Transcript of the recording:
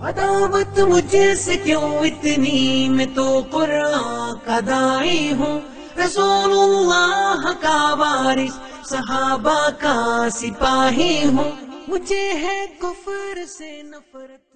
अदावत मुझसे क्यों इतनी, मैं तो कुरान का दाई हूँ, रसूलुल्लाह का वारिस, सहाबा का सिपाही हूँ। मुझे है कुफ्र से नफरत।